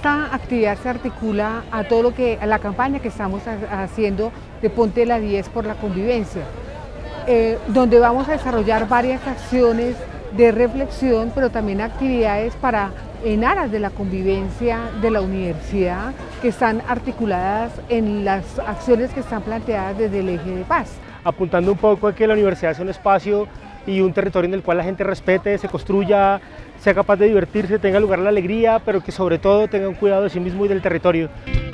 esta actividad se articula a la campaña que estamos haciendo de Ponte la 10 por la convivencia, donde vamos a desarrollar varias acciones de reflexión, pero también actividades en aras de la convivencia de la universidad, que están articuladas en las acciones que están planteadas desde el eje de paz. Apuntando un poco a que la universidad es un espacio y un territorio en el cual la gente respete, se construya, sea capaz de divertirse, tenga lugar la alegría, pero que sobre todo tenga un cuidado de sí mismo y del territorio.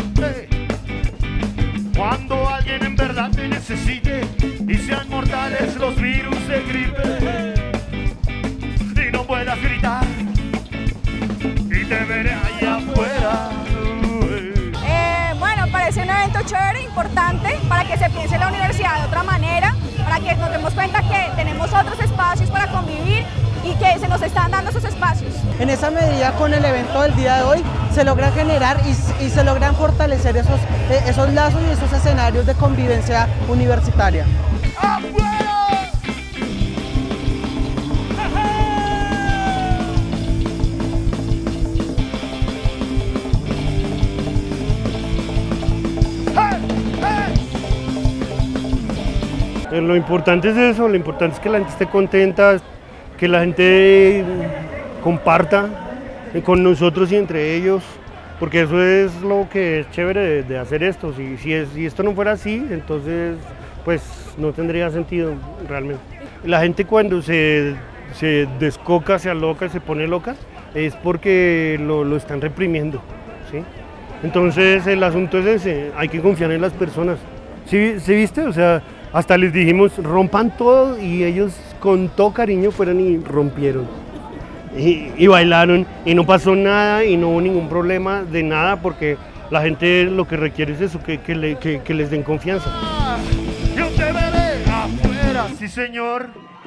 Cuando alguien en verdad te necesite y sean mortales los virus de gripe y no puedas gritar y te veré allá afuera. Bueno, parece un evento chévere, importante, para que se piense la universidad de otra manera, para que nos demos cuenta que tenemos otros espacios para convivir y que se nos están dando esos espacios. En esa medida, con el evento del día de hoy, se logra generar y se logran fortalecer esos lazos y esos escenarios de convivencia universitaria. Lo importante es eso, lo importante es que la gente esté contenta, que la gente comparta con nosotros y entre ellos, porque eso es lo que es chévere de hacer esto. Si esto no fuera así, entonces pues no tendría sentido realmente. La gente cuando se descoca, se aloca, se pone loca, es porque lo están reprimiendo, ¿sí? Entonces el asunto es ese, hay que confiar en las personas. ¿Sí viste? O sea, hasta les dijimos rompan todo y ellos con todo cariño fueron y rompieron. Y bailaron y no pasó nada y no hubo ningún problema de nada, porque la gente lo que requiere es eso, que les den confianza. Yo te veré afuera, sí señor.